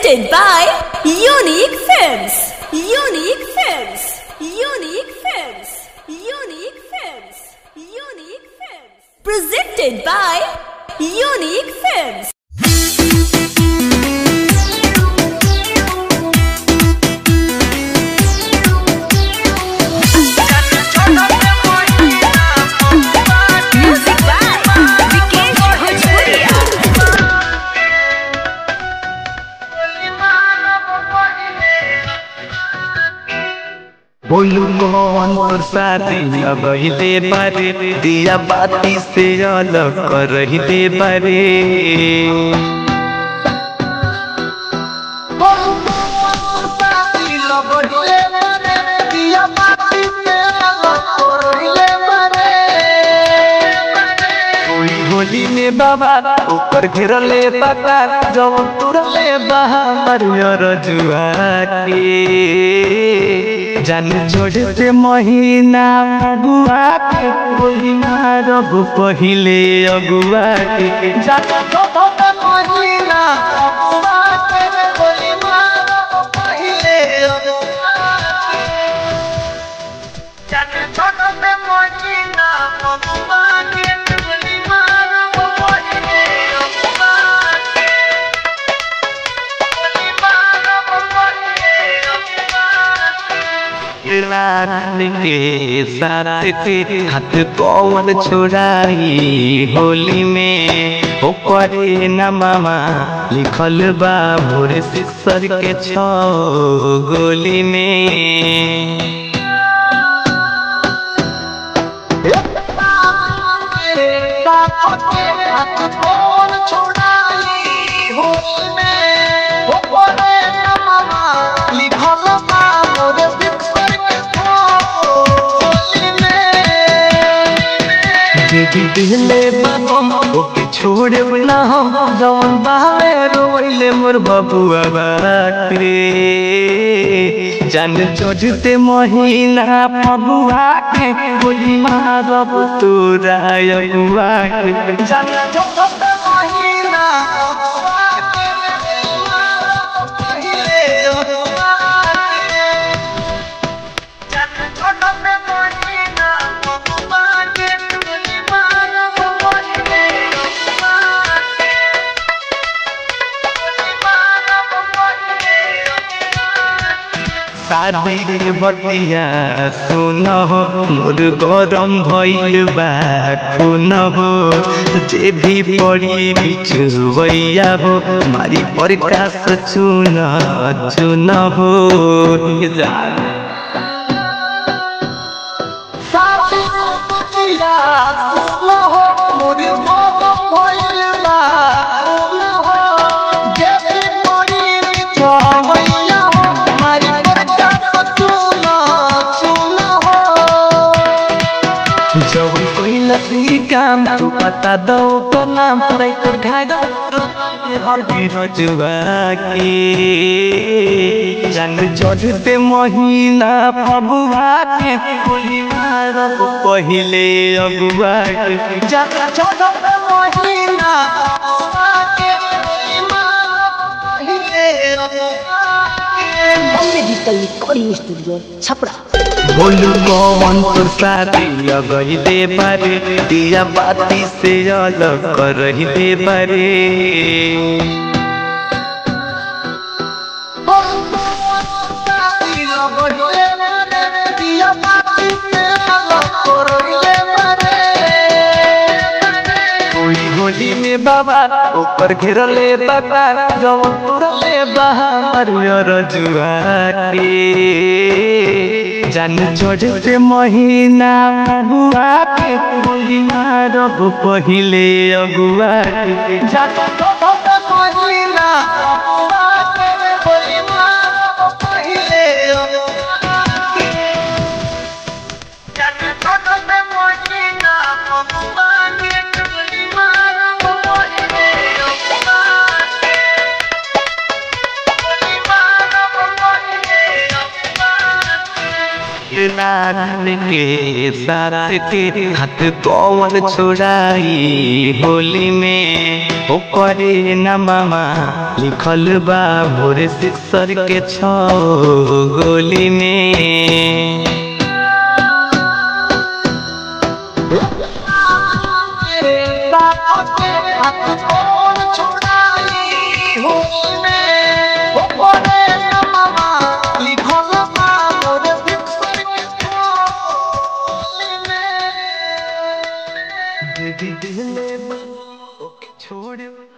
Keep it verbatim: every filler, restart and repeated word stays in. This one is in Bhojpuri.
Presented by Unique Films. Unique Films. Unique Films. Unique Films. Unique Films. Presented by Unique Films. बोलू कौन और साथी अब ही दे बारे दिया बाती से अलग कर रही दे बारे होली में बाबा ऊपर घेर ले पता जब तुरा ले बाहर जुआ के जान छोड़ते महीना अगुआ के होली मारब पहिले अगुआ के जान छोड़ते महीना अगुआ के होली मारब पहिले अगुआ के जान छोड़ते महीना अगुआ के होली मारब पहिले अगुआ के होली मारब पहिले के सारा हाथ कौन छोड़ाई होली में ओकरे नामा लिखल बा भोरे सिसर के छो गोली में दिले बाबो के छोड़े ना हम जवन बावे रोइले मोर बबुआ बाकरे जान छोड़ते महीना बबुआ के होली मारब तोरा अगुआ के जान छोड़ते महीना बबुआ के होली मारब पहिले अगुआ के जान छोड़ते महीना बबुआ के सारे बतिया सुन हो मोर गरम भइल बा खून हो जे भी पड़ी बिचुवैया हो मारी प्रकाश चुन चुन हो काम तू पता दो तो नाम पर तो ढाई दो हर हीरो जुआ के जान छोड़ते महीना बबुआ के होली मारब पहिले अगुआ के जान छोड़ते महीना बबुआ के होली मारब पहिले अगुआ के Bombay digital recording studio Chhapra बोलू कौन तो साथी अगही दे बारे दिया बाती से अलग कर रही दे बारे होली में बाबा ऊपर घेर ले पता जब तुरा ले बाहर जुआ के जान छोड़ते महीना अगुआ के होली मारब पहिले अगुआ के जान छोड़ते महीना अगुआ के होली मारब पहिले अगुआ के जान छोड़ते महीना अगुआ के होली मारब पहिले अगुआ के होली मारब पहिले अगुआ के ना के साथ तेरे हाथ कौन छोड़ाई होली में ओ करे ना मामा लिखल बा मोरे सिसर के छो गोली में छोड़